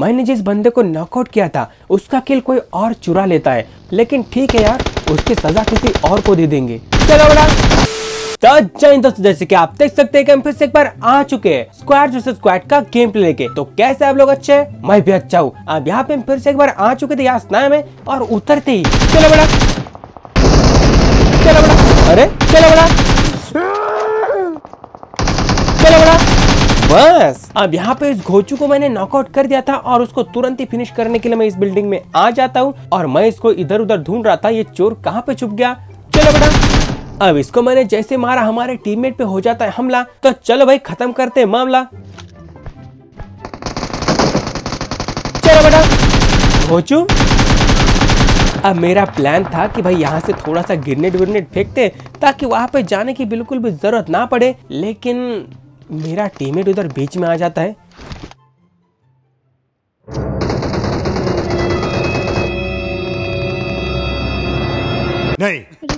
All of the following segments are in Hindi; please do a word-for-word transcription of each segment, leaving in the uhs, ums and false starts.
मैंने जिस बंदे को नॉकआउट किया था उसका किल कोई और चुरा लेता है, लेकिन ठीक है यार, उसकी सजा किसी और को दे देंगे। चलो बड़ा तो दोस्तों, जैसे कि आप देख सकते हैं कि हम फिर से एक बार आ चुके हैं स्क्वाड वर्सेस स्क्वाड का गेम प्ले लेके। तो कैसे आप लोग अच्छे हैं? मैं भी अच्छा हूँ। अब यहाँ पे हम फिर से एक बार आ चुके थे यहाँ स्नाया में, और उतरते ही चलो बड़ा चलो बड़ा अरे चलो बड़ा चलो बड़ा बस। अब यहाँ पे इस घोचू को मैंने नॉकआउट कर दिया था, और उसको तुरंत ही फिनिश करने के लिए मैं इस बिल्डिंग में आ जाता हूँ, और मैं इसको इधर उधर ढूंढ रहा था ये चोर कहाँ पे छुप गया। चलो बड़ा अब इसको मैंने जैसे मारा हमारे टीममेट पे हो जाता है हमला। तो चलो भाई खत्म करते हैं मामला। चलो बेटा घोचू, अब मेरा प्लान था कि भाई यहाँ से थोड़ा सा ग्रेनेड विग्रेनेड फेंकते ताकि वहां पे जाने की बिल्कुल भी जरूरत ना पड़े, लेकिन मेरा टीममेट उधर बीच में आ जाता है। नहीं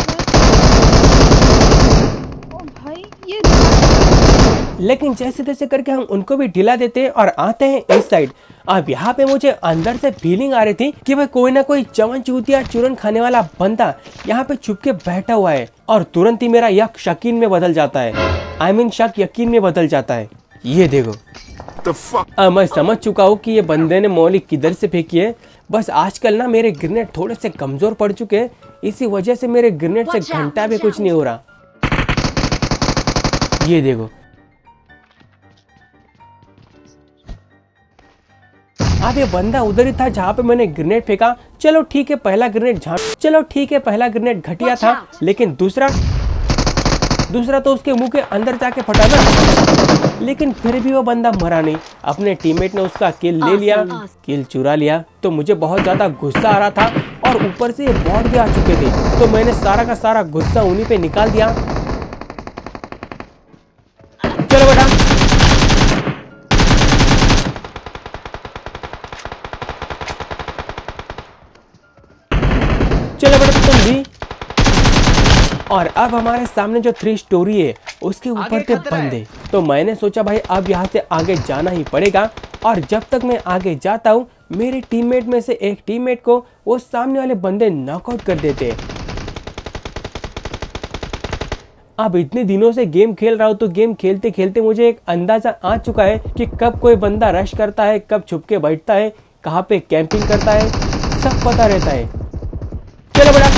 लेकिन जैसे तैसे करके हम उनको भी ढिला देते हैं और आते हैं इस साइड। अब यहाँ पे मुझे अंदर से फीलिंग आ रही थी कि भाई कोई ना कोई चवन चूतिया चूरन खाने वाला बंदा यहाँ पे छुप के बैठा हुआ है, और तुरंत ही मेरा यक शकीन में बदल जाता है। आई मीन शक यकीन में बदल जाता है। ये देखो अब मैं समझ चुका हूँ कि ये बंदे ने मौली किधर से फेंकी है। बस आजकल ना मेरे ग्रेनेड थोड़े से कमजोर पड़ चुके हैं, इसी वजह से मेरे ग्रेनेड से घंटा भी कुछ नहीं हो रहा। ये देखो अब ये बंदा उधर ही था जहाँ पे मैंने ग्रेनेड फेंका। चलो ठीक है पहला ग्रेनेड झाड़ चलो ठीक है पहला ग्रेनेड घटिया था, लेकिन दूसरा दूसरा तो उसके मुंह के अंदर जाके फटा ना, लेकिन फिर भी वो बंदा मरा नहीं। अपने टीममेट ने उसका किल ले लिया, किल चुरा लिया। तो मुझे बहुत ज्यादा गुस्सा आ रहा था, और ऊपर से ये बॉट भी आ चुके थे, तो मैंने सारा का सारा गुस्सा उन्हीं पे निकाल दिया। चलो बेटा चलो बेटा तुम भी। और अब हमारे सामने जो थ्री स्टोरी है उसके ऊपर थे बंदे। तो मैंने सोचा भाई अब यहाँ से आगे जाना ही पड़ेगा, और जब तक मैं आगे जाता हूँ मेरे टीममेट में से एक टीममेट को वो सामने वाले बंदे नॉकआउट कर देते हैं। अब इतने दिनों से गेम खेल रहा हूँ, तो गेम खेलते खेलते मुझे एक अंदाजा आ चुका है कि कब कोई बंदा रश करता है, कब छुप के बैठता है, कहाँ पे कैंपिंग करता है, सब पता रहता है। चलो बड़ा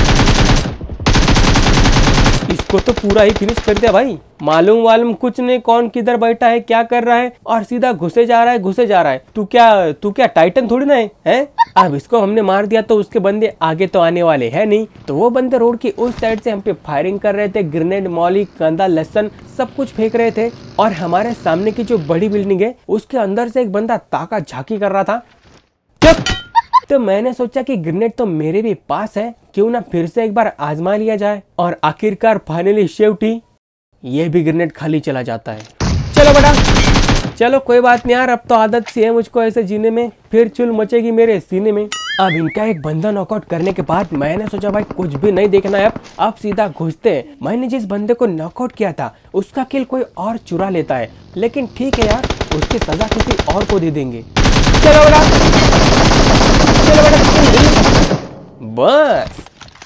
इसको तो पूरा ही फिनिश कर दिया भाई। मालूम वालूम कुछ नहीं कौन किधर बैठा है, क्या कर रहा है, और सीधा घुसे जा रहा है घुसे जा रहा है। तू क्या तू क्या टाइटन थोड़ी ना है, है? अब इसको हमने मार दिया तो उसके बंदे आगे तो आने वाले हैं नहीं। तो वो बंदे रोड की उस साइड से हम पे फायरिंग कर रहे थे, ग्रेनेड मौली कंदा लहसन सब कुछ फेंक रहे थे। और हमारे सामने की जो बड़ी बिल्डिंग है उसके अंदर से एक बंदा ताका झाकी कर रहा था। चुप। तो मैंने सोचा कि ग्रेनेड तो मेरे भी पास है, क्यों ना फिर से एक बार आजमा लिया जाए। और आखिरकार फाइनली शेवटी ये भी ग्रेनेड खाली चला जाता है। चलो बेटा चलो कोई बात नहीं यार, अब तो आदत सी है मुझको ऐसे जीने में, फिर चुल मचेगी मेरे सीने में। अब इनका एक बंदा नॉकआउट करने के बाद मैंने सोचा भाई कुछ भी नहीं देखना है, अब अब सीधा घुसते हैं। मैंने जिस बंदे को नॉकआउट किया था उसका किल कोई और चुरा लेता है, लेकिन ठीक है यार, उसकी सजा किसी और को दे देंगे। चलो बेटा चलो बेटा बस।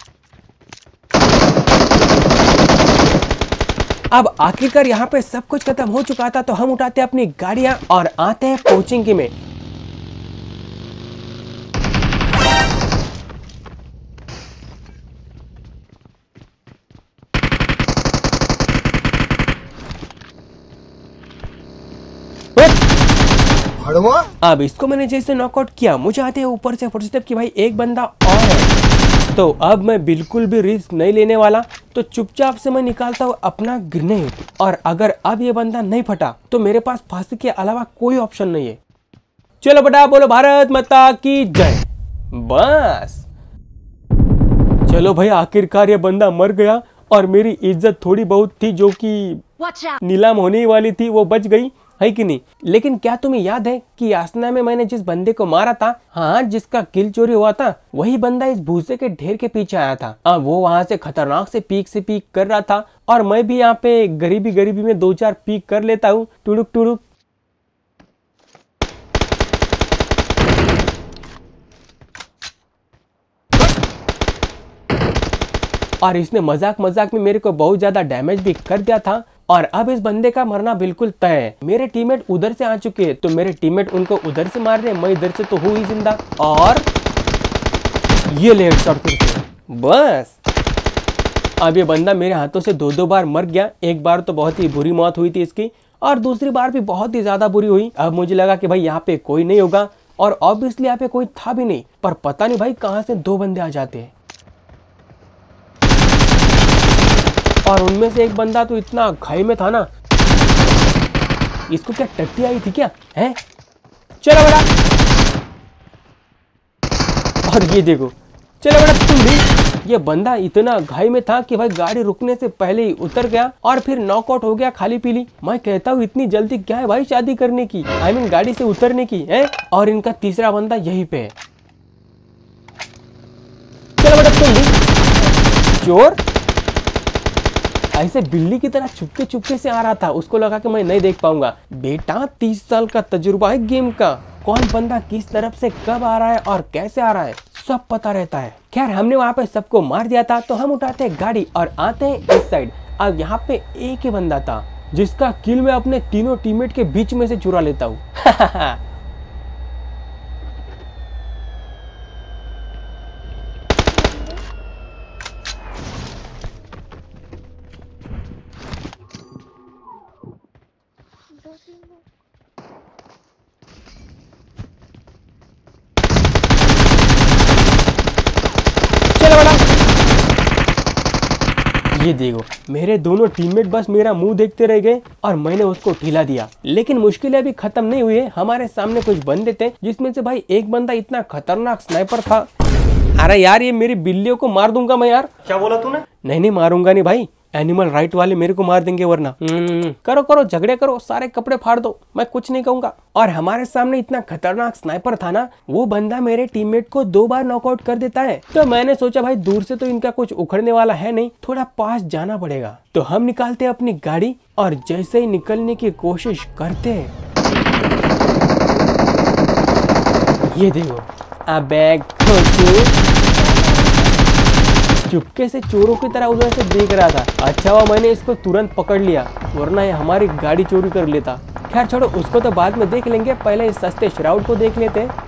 अब आखिरकार यहाँ पे सब कुछ खत्म हो चुका था, तो हम उठाते हैं अपनी गाड़ियां और आते हैं कोचिंग में। अब इसको मैंने जैसे नॉकआउट किया, मुझे आते हैं ऊपर से फुटस्टेप कि भाई एक बंदा और है। तो अब मैं बिल्कुल भी रिस्क नहीं लेने वाला, तो चुपचाप से मैं निकालता हूँ अपना ग्रेनेड। और अगर अब ये बंदा नहीं फटा तो मेरे पास फांसी के अलावा कोई ऑप्शन नहीं है। चलो बेटा बोलो भारत माता की जय। बस चलो भाई आखिरकार ये बंदा मर गया, और मेरी इज्जत थोड़ी बहुत थी जो कि नीलाम होने वाली थी वो बच गई, है कि नहीं। लेकिन क्या तुम्हें याद है कि यासना में मैंने जिस बंदे को मारा था, हाँ जिसका किल चोरी हुआ था, वही बंदा इस भूसे के ढेर के पीछे आया था। अब वो वहां से खतरनाक से पीक से पीक कर रहा था, और मैं भी यहाँ पे गरीबी गरीबी में दो चार पीक कर लेता हूँ, टुड़ुक टुड़ुक। और इसने मजाक मजाक में मेरे को बहुत ज्यादा डैमेज भी कर दिया था। और अब इस बंदे का मरना बिल्कुल तय है। मेरे टीममेट उधर से आ चुके हैं तो मेरे टीममेट उनको उधर से मार रहे हैं, मैं इधर से तो हूँ ही जिंदा। और ये ले हेडशॉट फिर से, बस अब ये बंदा मेरे हाथों से दो दो बार मर गया। एक बार तो बहुत ही बुरी मौत हुई थी इसकी और दूसरी बार भी बहुत ही ज्यादा बुरी हुई। अब मुझे लगा कि भाई यहाँ पे कोई नहीं होगा और ऑब्वियसली यहाँ पे कोई था भी नहीं, पर पता नहीं भाई कहाँ से दो बंदे आ जाते हैं। और उनमें से एक बंदा तो इतना घाई में था ना, इसको क्या टट्टी आई थी क्या है? चलो बड़ा, और ये देखो, चलो बड़ा तुम भी। ये बंदा इतना घाई में था कि भाई गाड़ी रुकने से पहले ही उतर गया और फिर नॉकआउट हो गया खाली पीली। मैं कहता हूँ इतनी जल्दी क्या है भाई शादी करने की, आई मीन गाड़ी से उतरने की है। और इनका तीसरा बंदा यहीं पे है। चलो बड़ा तुम भी। चोर ऐसे बिल्ली की तरह चुपके चुपके से आ रहा था, उसको लगा कि मैं नहीं देख पाऊंगा। बेटा तीस साल का तजुर्बा है गेम का, कौन बंदा किस तरफ से कब आ रहा है और कैसे आ रहा है सब पता रहता है। खैर हमने वहाँ पे सबको मार दिया था तो हम उठाते हैं गाड़ी और आते हैं इस साइड। अब यहाँ पे एक ही बंदा था जिसका किल मैं अपने तीनों टीममेट के बीच में से चुरा लेता हूँ। ये देखो मेरे दोनों टीममेट बस मेरा मुंह देखते रह गए और मैंने उसको ढीला दिया। लेकिन मुश्किलें अभी खत्म नहीं हुई है। हमारे सामने कुछ बंदे थे जिसमें से भाई एक बंदा इतना खतरनाक स्नाइपर था। अरे यार ये मेरी बिल्लियों को मार दूंगा मैं यार। क्या बोला तूने? नहीं नहीं मारूंगा नहीं भाई, एनिमल राइट वाले मेरे को मार देंगे वरना। करो करो झगड़े करो, सारे कपड़े फाड़ दो, मैं कुछ नहीं कहूंगा। और हमारे सामने इतना खतरनाक स्नाइपर था ना, वो बंदा मेरे टीममेट को दो बार नॉकआउट कर देता है। तो मैंने सोचा भाई दूर से तो इनका कुछ उखड़ने वाला है नहीं, थोड़ा पास जाना पड़ेगा। तो हम निकालते हैं अपनी गाड़ी और जैसे ही निकलने की कोशिश करते हैं, ये देखो अबे चुपके से चोरों की तरह उधर से देख रहा था। अच्छा हुआ मैंने इसको तुरंत पकड़ लिया, वरना ये हमारी गाड़ी चोरी कर लेता। खैर छोड़ो उसको तो बाद में देख लेंगे, पहले इस सस्ते श्राउड को देख लेते हैं।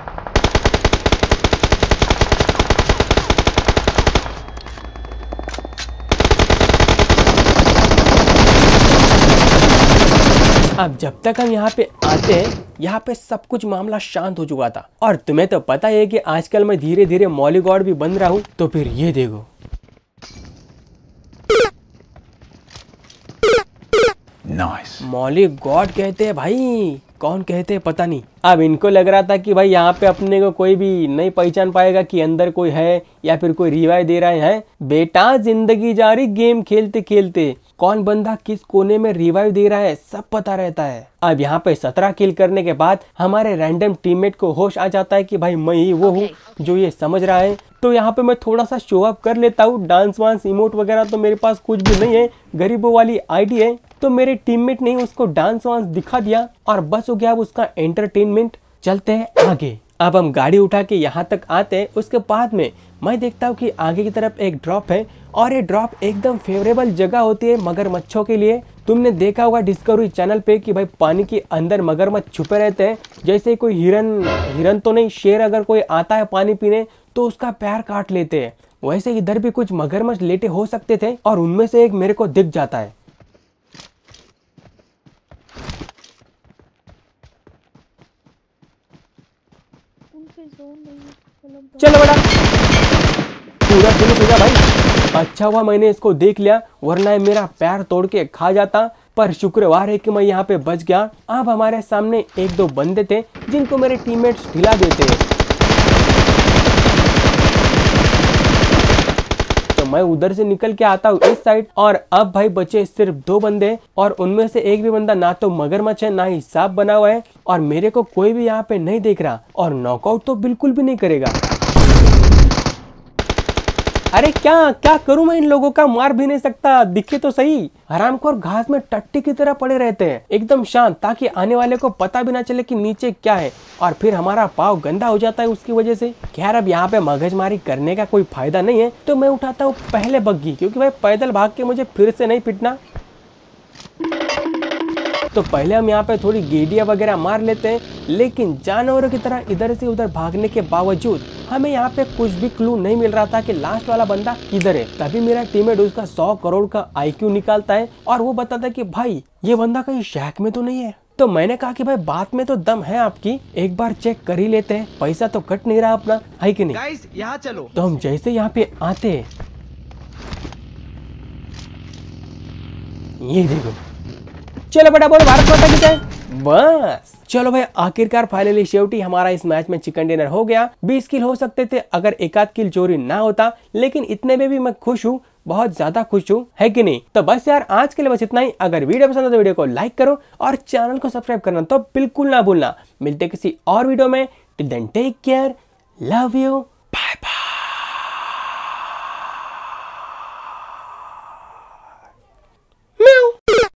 अब जब तक हम यहाँ पे आते हैं, यहाँ पे सब कुछ मामला शांत हो चुका था। और तुम्हें तो पता है कि आजकल मैं धीरे धीरे मॉली गॉड भी बन रहा हूँ। तो फिर ये देखो नाइस। मॉली गॉड कहते हैं भाई, कौन कहते हैं पता नहीं। अब इनको लग रहा था कि भाई यहाँ पे अपने को कोई भी नहीं पहचान पाएगा कि अंदर कोई है या फिर कोई रिवाइव दे रहा है। बेटा जिंदगी जारी गेम खेलते खेलते कौन बंदा किस कोने में रिवाइव दे रहा है सब पता रहता है। अब यहाँ पे सत्रह किल करने के बाद हमारे रैंडम टीममेट को होश आ जाता है कि भाई मैं ही वो हूँ जो ये समझ रहा है। तो यहाँ पे मैं थोड़ा सा शो अप कर लेता हूँ। डांस वांस इमोट वगैरह तो मेरे पास कुछ भी नहीं है, गरीबों वाली आईडी है। तो मेरे टीममेट ने उसको डांस वांस दिखा दिया और बस हो गया अब उसका एंटरटेनमेंट। चलते हैं आगे। अब हम गाड़ी उठा के यहाँ तक आते हैं। उसके बाद में मैं देखता हूँ कि आगे की तरफ एक ड्रॉप है और ये ड्रॉप एकदम फेवरेबल जगह होती है मगरमच्छों के लिए। तुमने देखा होगा डिस्कवरी चैनल पे कि भाई पानी के अंदर मगरमच्छ छुपे रहते हैं। जैसे कोई हिरन हिरन तो नहीं, शेर अगर कोई आता है पानी पीने तो उसका पैर काट लेते हैं, वैसे इधर भी कुछ मगरमच्छ लेटे हो सकते थे और उनमें से एक मेरे को दिख जाता है। चलो बड़ा पूरा फिनिश हो गया भाई। अच्छा हुआ मैंने इसको देख लिया, वरना मेरा पैर तोड़ के खा जाता। पर शुक्रवार है कि मैं यहाँ पे बच गया। अब हमारे सामने एक दो बंदे थे जिनको मेरे टीममेट्स ढिला देते हैं। तो मैं उधर से निकल के आता हूँ इस साइड और अब भाई बचे सिर्फ दो बंदे और उनमें से एक भी बंदा ना तो मगरमच्छ है ना ही सांप बना हुआ है और मेरे को कोई भी यहाँ पे नहीं देख रहा और नॉकआउट तो बिल्कुल भी नहीं करेगा। अरे क्या क्या करूं मैं, इन लोगों का मार भी नहीं सकता, दिखे तो सही। हरामखोर घास में टट्टी की तरह पड़े रहते हैं एकदम शांत, ताकि आने वाले को पता भी ना चले कि नीचे क्या है, और फिर हमारा पाँव गंदा हो जाता है उसकी वजह से। खैर अब यहाँ पे मगजमारी करने का कोई फायदा नहीं है, तो मैं उठाता हूँ पहले बग्गी, क्योंकि भाई पैदल भाग के मुझे फिर से नहीं पिटना। तो पहले हम यहाँ पे थोड़ी गेडिया वगैरह मार लेते हैं, लेकिन जानवरों की तरह इधर से उधर भागने के बावजूद हमें यहाँ पे कुछ भी क्लू नहीं मिल रहा था कि लास्ट वाला बंदा किधर है। तभी मेरा टीममेट उसका सौ करोड़ का आईक्यू निकालता है और वो बताता है कि भाई ये बंदा कहीं शैक में तो नहीं है। तो मैंने कहा कि भाई बात में तो दम है आपकी, एक बार चेक कर ही लेते हैं, पैसा तो कट नहीं रहा अपना, है कि नहीं। गाइस यहाँ चलो। तो हम जैसे यहाँ पे आते हैं, ये देखो, चलो बेटा बोलो भारत माता की जय। बस चलो भाई, आखिरकार फाइनली शेवटी हमारा इस मैच में चिकन डिनर हो गया। बीस किल हो सकते थे अगर एक आध किल चोरी ना होता, लेकिन इतने में भी मैं खुश हूँ, बहुत ज्यादा खुश हूँ, है कि नहीं। तो बस यार आज के लिए बस इतना ही। अगर वीडियो पसंद है तो वीडियो को लाइक करो और चैनल को सब्सक्राइब करना तो बिल्कुल ना भूलना। मिलते किसी और वीडियो में, till then take care, love you.